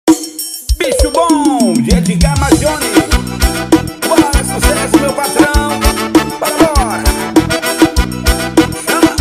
Bicho bom, de Edgar Magione. Bora, sucesso, meu patrão. Bora, bora. Chama.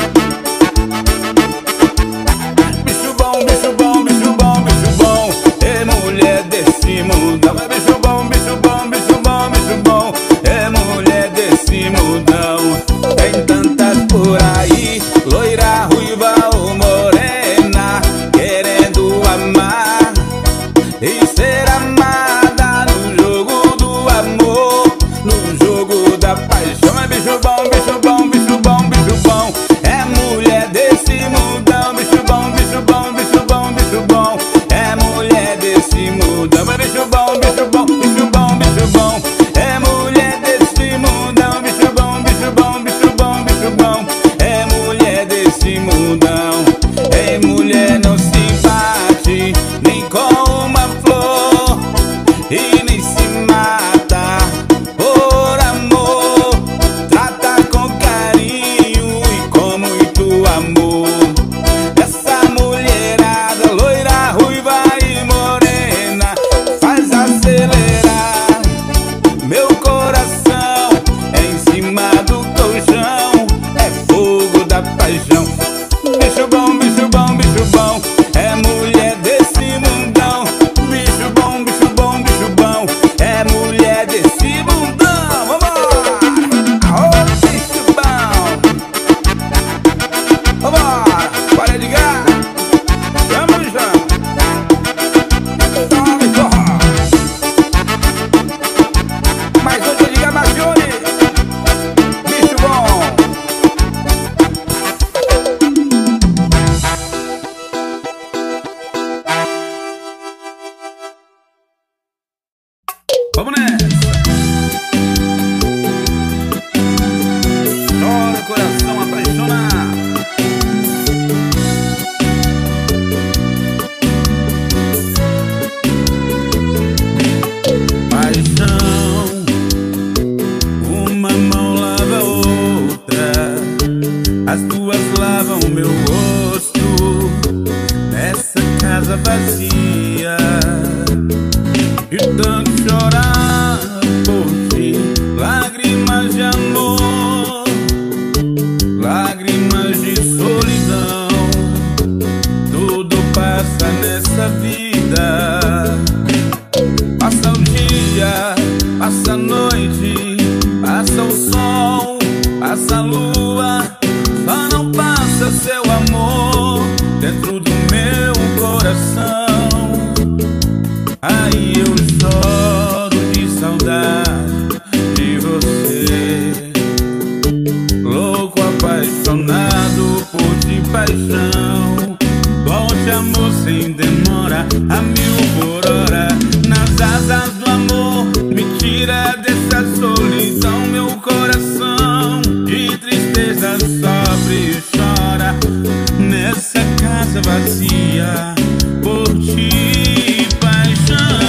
Bicho bom, bicho bom, bicho bom, bicho bom. É mulher desse mundão. É bicho bom, bicho bom, bicho bom, bicho bom. É mulher desse mundão. Tem tantas por aí, loira, ruiva ou morena, querendo amar e ser amada no jogo do amor, no jogo da paixão. É bicho bom, bicho bom, bicho bom, bicho bom. É mulher desse mundão. Bicho bom, bicho bom, bicho bom, bicho bom. É mulher desse mundão. É bicho bom, bicho bom, bicho bom, bicho bom. É mulher desse mundão. Bicho bom, bicho bom, bicho bom, bicho bom. É mulher desse mundão. É mulher não se bate nem com uma flor e nem se mata por amor. Trata com carinho e com muito amor. Essa mulherada loira, ruiva e morena faz acelerar meu coração. É em cima do colchão, é fogo da paixão. Bicho bom, bicho bom, bicho bom. É mulher desse mundão. Bicho bom, bicho bom, bicho bom. É mulher desse mundão. Vambora! Aô, bicho bom. Vambora! Para de ligar. Chama, chama. Tome forró. Mas hoje eu ligar Magione. Bicho bom. Vamos nessa. Chora coração apaixonado. Paixão, uma mão lava a outra, as duas lavam meu rosto nessa casa vazia. De tanto chorar por ti, lágrimas de amor, lágrimas de solidão. Tudo passa nessa vida. Passa o dia, passa a noite, passa o sol, passa a lua, só não passa seu amor dentro do meu coração. Aí eu choro de saudade de você, louco, apaixonado por ti, paixão. Volte amor sem demora, a 1000 por hora. Nas asas do amor, me tira dessa solidão. Meu coração de tristeza sofre e chora nessa casa vazia por ti, paixão.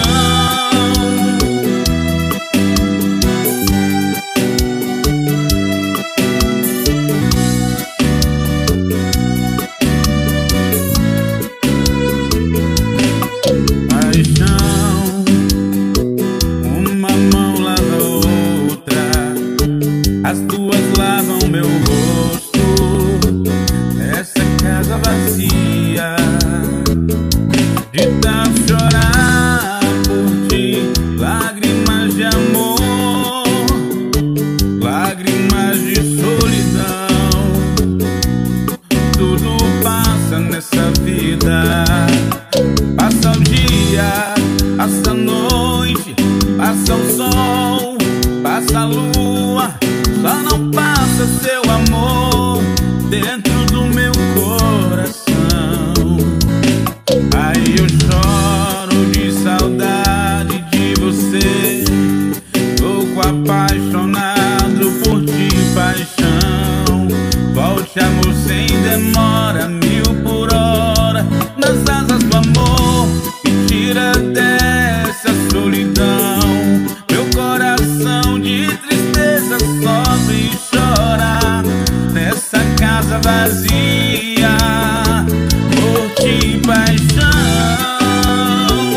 Paixão, uma mão lava a outra, as duas lavam meu rosto nessa casa vazia. De tanto chorar por ti, lágrimas de amor, lágrimas de solidão. Tudo passa nessa vida. Passa o dia, passa a noite, passa o sol, passa a lua, só não passa seu amor dentro do meu coração. Aí eu choro de saudade de você, louco, apaixonado por ti, paixão. Volte amor sem demora, 1000 por hora. Nas asas do amor, me tira dessa solidão. Meu coração de tristeza sofre e chora nessa casa vazia por ti, paixão.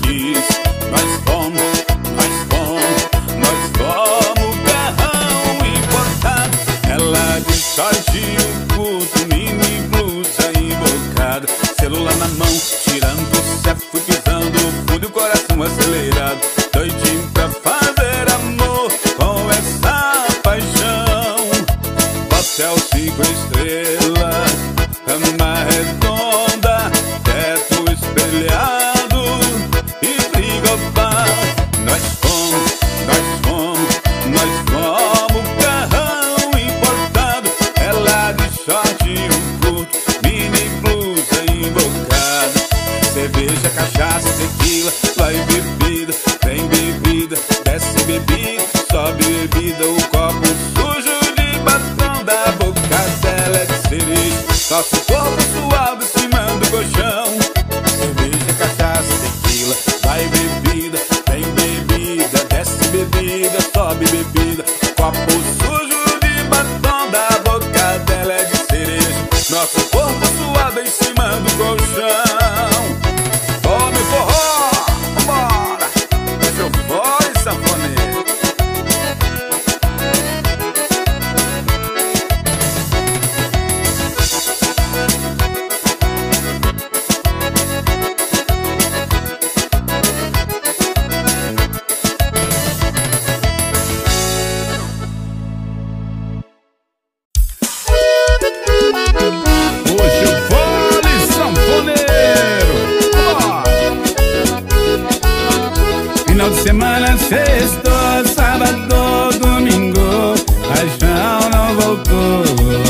quis. Nós fomos carrão importado. Ela de shortinho curto, mini blusa invocada, celular na mão, tirando o cefo, pisando fundo e o coração acelerado, doidinho pra fazer amor com essa paixão. Hotel 5 estrelas, cama redonda, teto espelhado e frigobar. Nós fomos carrão importado. Ela de shortinho curto, mini blusa invocada. Cerveja, cachaça, tequila, vai bebida, vem bebida, desce bebida, sobe bebida. O copo sujo de batom da boca dela é de cereja. Nosso corpo suave em cima do colchão. Cerveja, cachaça, tequila, vai bebida, vem bebida, desce bebida, sobe bebida. Copo sujo de batom da boca dela é de cereja. Nosso corpo suado em cima do colchão. Tome forró, vambora, deixa eu fora e sanfoneiro. Final de semana, sexta, sábado, domingo, paixão não voltou.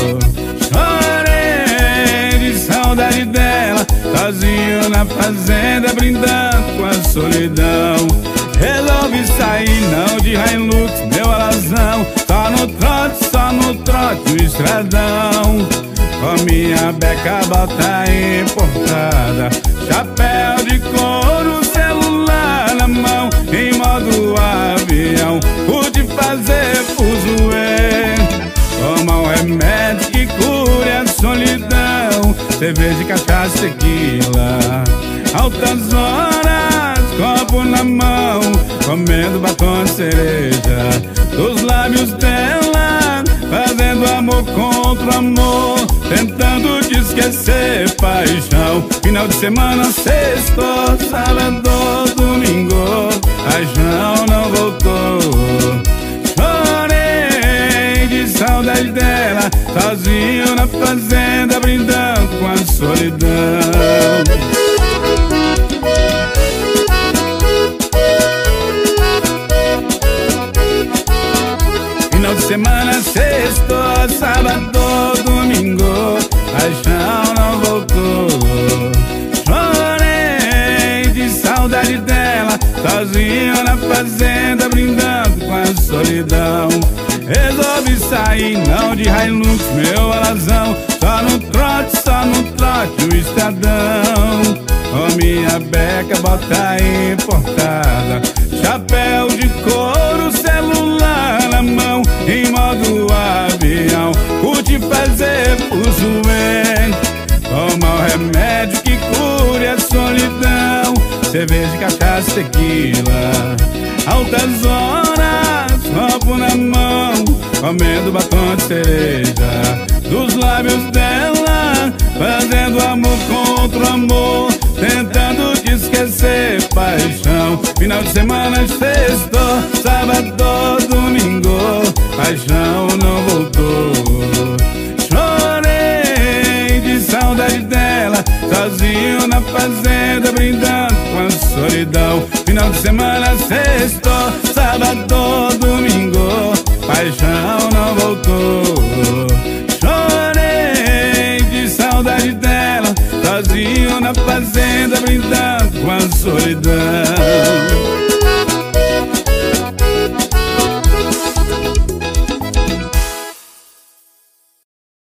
Chorei de saudade dela, sozinho na fazenda, brindando com a solidão. Resolvi sair, não de Hilux, meu alazão, só no trote, o estradão. Com minha beca, bota importada, chapéu de couro, celular na mão, em modo avião, pude fazer fuzuê. Toma um remédio que cure a solidão, cerveja, cachaça, tequila, altas horas, copo na mão, comendo batom de cereja, dos lábios dela, fazendo amor contra amor, tentando te esquecer, paixão. Final de semana, sexta, sábado, domingo, paixão não voltou. Chorei de saudade dela, sozinho na fazenda, brindando com a solidão. Final de semana, sexta, sábado, domingo, paixão não voltou. Chorei de saudade dela, sozinho na fazenda, brindando com a solidão. Resolvi sair, não de Hilux, meu alazão, só no trote, o estradão. Com minha beca, bota importada, chapéu de couro, celular na mão, em modo avião, pude fazer fuzuê. Toma o remédio que cure a solidão, cerveja, cachaça, tequila, altas horas, copo na mão, comendo batom de cereja, dos lábios dela, fazendo amor contra amor, tentando te esquecer, paixão. Final de semana, sexta, sábado, domingo, paixão não voltou. Chorei de saudade dela, sozinho na fazenda, brindando com a solidão. Final de semana, sexta, sábado,